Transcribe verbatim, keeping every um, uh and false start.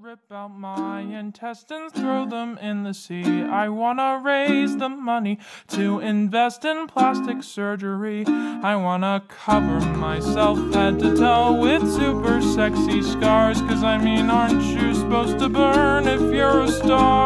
rip out my intestines, throw them in the sea. I wanna raise the money to invest in plastic surgery. I wanna cover myself head to toe with super sexy scars. Cause I mean, aren't you supposed to burn if you're a star?